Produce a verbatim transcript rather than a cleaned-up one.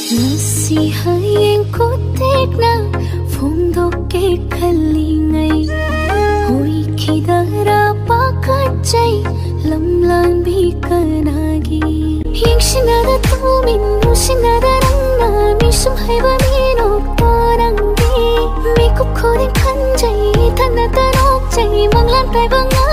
ngasi hayeng ko tek na phong do ke khali ngai hoi khidara pa ka chai lam lan bi kanagi yeng shinada tu min nu shinada rang na mi sum hai ba mi no parang di mi kup khoden khan jai thana tarok jai manglan tai bang